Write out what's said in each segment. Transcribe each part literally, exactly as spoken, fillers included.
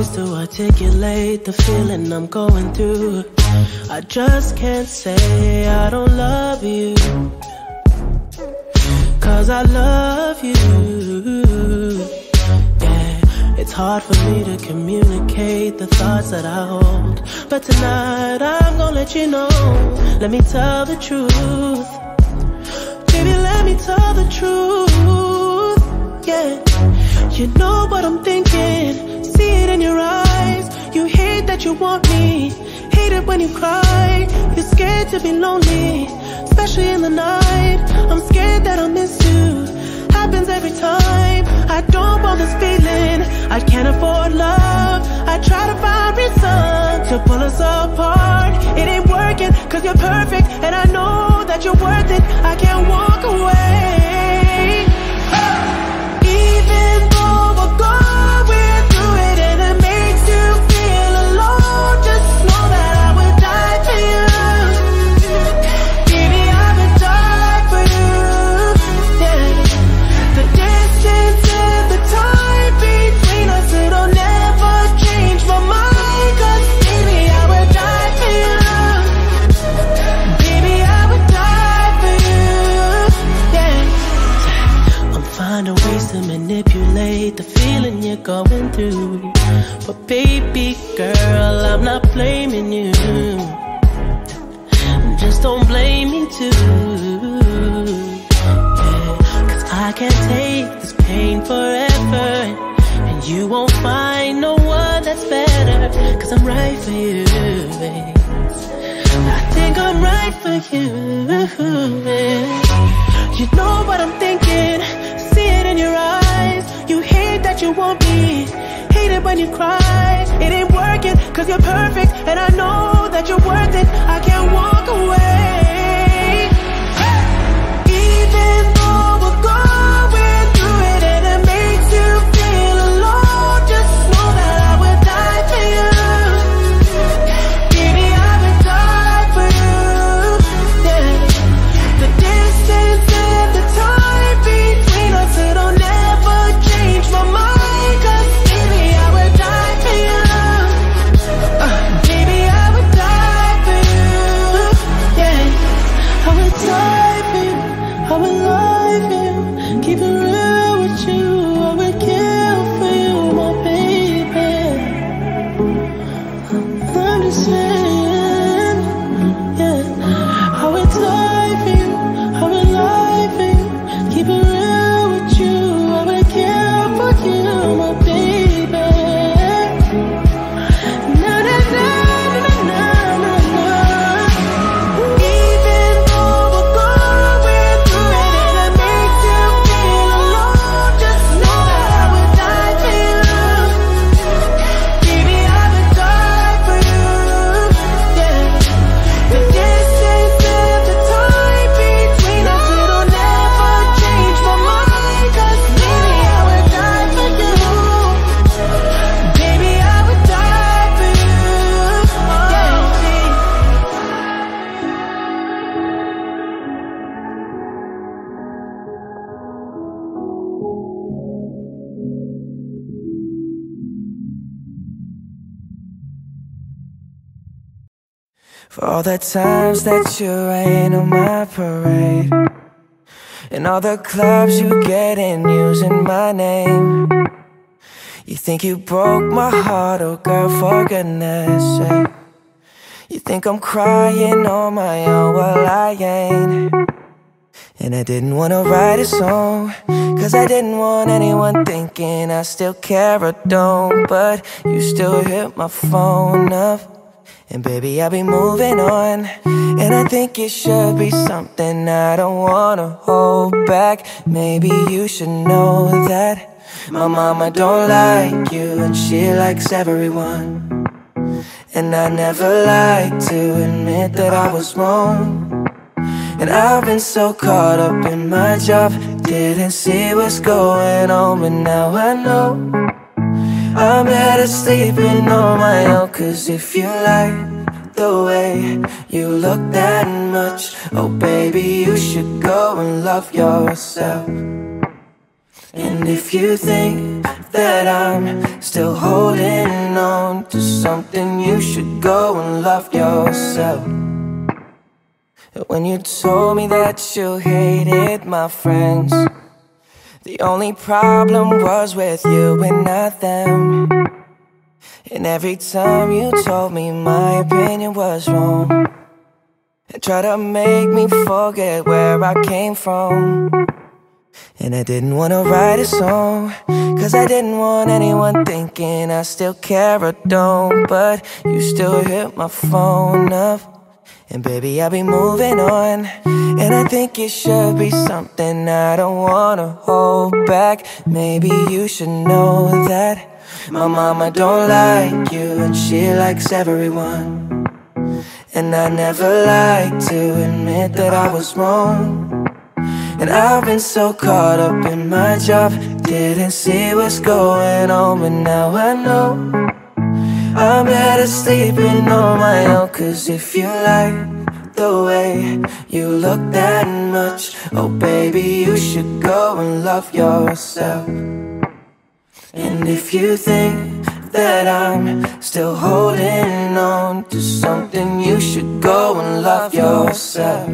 words to articulate the feeling I'm going through. I just can't say I don't love you, 'cause I love you. Yeah, it's hard for me to communicate the thoughts that I hold, but tonight I'm gonna let you know. Let me tell the truth. Baby, let me tell the truth. Yeah, you know what I'm thinking. See it in your eyes. You hate that you want me, hate it when you cry. You're scared to be lonely, especially in the night. I'm scared that I'll miss you. Happens every time. I don't want this feeling. I can't afford love. I try to find reason to pull us apart. It ain't working, 'cause you're perfect, and I know that you're worth it. I can't walk away. Even though we're going through it and it makes you feel alone, just know that I would die for you. Baby, I would die for you. Yeah. The distance and the time between us, it'll never change my mind, 'cause baby, I would die for you. Baby, I would die for you. Yeah. I'm finding ways to manipulate the feeling you're going through, but baby girl, I'm not blaming you. Just don't blame me too. Yeah, 'cause I can't take this pain forever, and you won't find no one that's better, 'cause I'm right for you, babe. I think I'm right for you. You know what I'm thinking. See it in your eyes. You hate that you want me, hate it when you cry. It ain't working, 'cause you're perfect, and I know that you're worth it. I can't walk away. Even though we're going through it and it makes you feel alone, just know that I would die for you. Baby, I would die for you. Yeah. The distance and the time between us, it'll never change my mind, 'cause baby, I would die for you. Uh, baby, I would die for you. Yeah, I would die for you. I would lie for you. Keep it real with you. I would kill for you, my baby. I'm just saying, yeah. I would die for you. I would lie for you. Keep it real with you. I would kill for you, my baby. Na na na na na na na. Even though we're going through it and it makes you feel alone, just know that I would die for you. Baby, I would die for you. Yeah. The distance and the time between us, it'll never change my mind, 'cause baby, I would die for you. Baby, I would die for you. Yeah. For all the times that you rain on my parade, and all the clubs you get in using my name. You think you broke my heart, oh girl, for goodness sake. You think I'm crying on my own, well I ain't. And I didn't wanna write a song, 'cause I didn't want anyone thinking I still care or don't. But you still hit my phone up, and baby, I'll be moving on. And I think it should be something I don't wanna hold back. Maybe you should know that my mama don't like you, and she likes everyone. And I never like to admit that I was wrong. And I've been so caught up in my job, didn't see what's going on. But now I know I'm better sleeping on my own. 'Cause if you like the way you look that much, oh baby, you should go and love yourself. And if you think that I'm still holding on to something. You should go and love yourself. When you told me that you hated my friends, the only problem was with you and not them. And every time you told me my opinion was wrong, and tried to make me forget where I came from. And I didn't want to write a song, cause I didn't want anyone thinking I still care or don't. But you still hit my phone up, and baby, I'll be moving on. And I think it should be something I don't wanna hold back. Maybe you should know that my mama don't like you, and she likes everyone. And I never like to admit that I was wrong. And I've been so caught up in my job, didn't see what's going on. But now I know I'm better sleeping on my own. Cause if you like the way you look that much, oh baby, you should go and love yourself. And if you think that I'm still holding on to something, you should go and love yourself.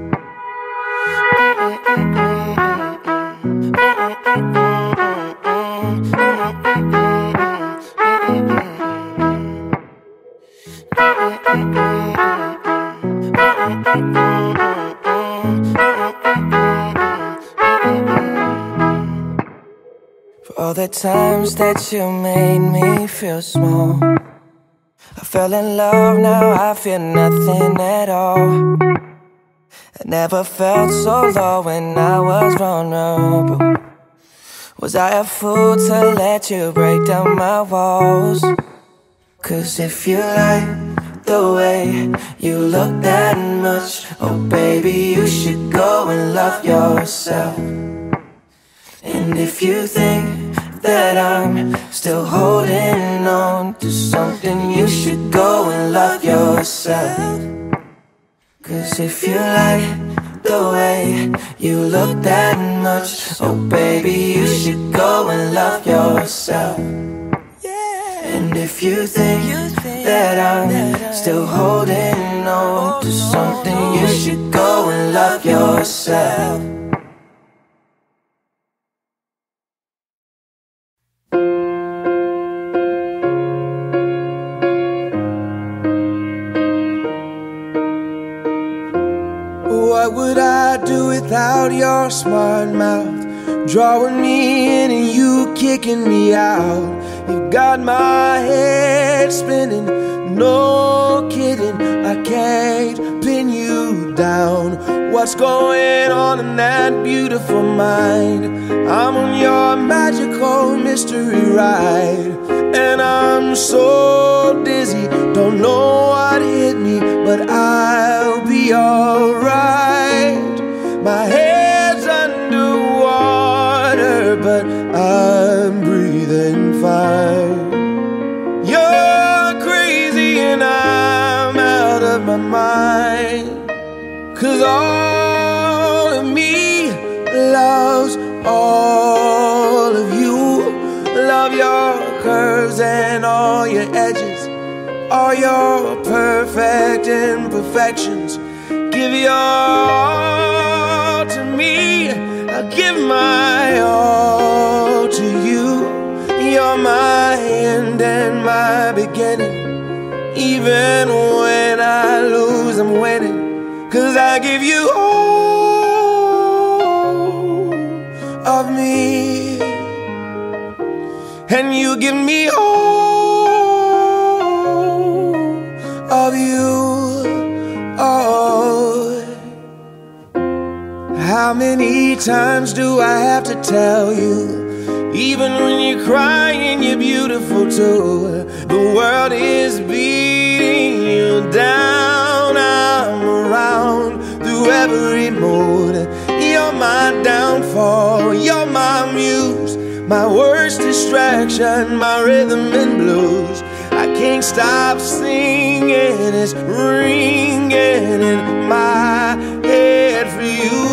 For all the times that you made me feel small, I fell in love, now I feel nothing at all. I never felt so low when I was vulnerable. Was I a fool to let you break down my walls? Cause if you like the way you look that much, oh baby, you should go and love yourself. And if you think that I'm still holding on to something, you should go and love yourself. Cause if you like the way you look that much, oh baby, you should go and love yourself. And if you think that I'm still holding on to something, you should go and love yourself. What would I do without your smart mouth, drawing me in and you kicking me out? You got my head spinning, no kidding, I can't pin you down. What's going on in that beautiful mind? I'm on your magical mystery ride, and I'm so dizzy, don't know what hit me, but I'll be alright. My head's underwater, but I'm breathing fine. You're crazy and I'm out of my mind. Cause all of me loves all of you. Love your curves and all your edges, all your perfect imperfections. Give your all to me, I'll give my all to you. You're my end and my beginning. Even when I lose, I'm winning. Cause I give you all of me, and you give me all of you. Oh, how many times do I have to tell you? Even when you're crying, you're beautiful too. The world is beating you down. I'm around through every mood. You're my downfall, you're my muse, my worst distraction, my rhythm and blues. I can't stop singing, it's ringing in my head for you.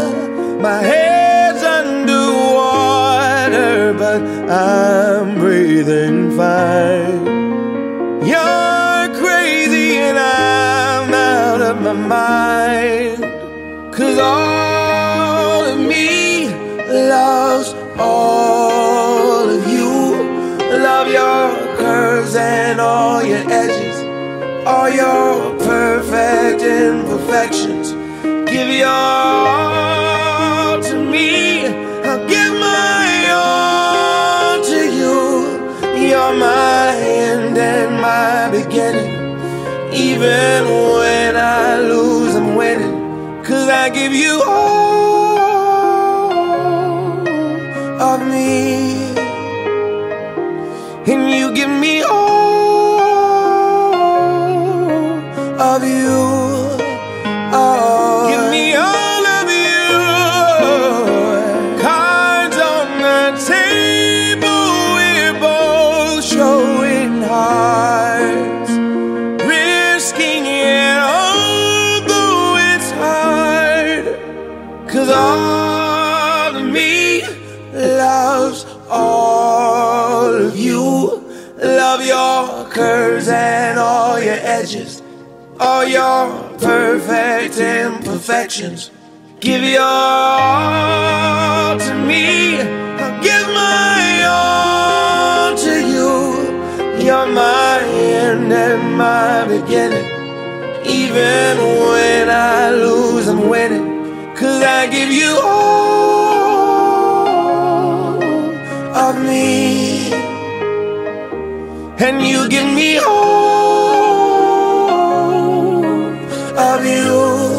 My head's underwater, but I'm breathing breathing fine. You're crazy and I'm out of my mind. 'Cause all of me loves all of you. Love your curves and all your edges, all your perfect imperfections. Give your all to me, I'll give my all to you. You're my end and my beginning. Even when I lose, I'm winning. 'Cause I give you all of me, and you give me all of you. Oh, give me all of you. Cards on the table, we're both showing hearts, risking it although it's hard. 'Cause all of me loves all of you. Love your curves and all your edges, all your perfect imperfections. Give your all to me, I'll give my all to you. You're my end and my beginning. Even when I lose, I'm winning. 'Cause I give you all of me, and you give me all of you.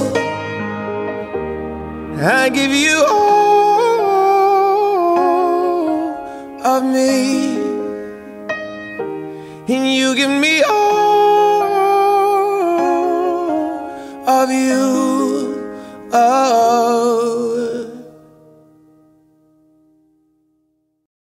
I give you all of me, and you give me all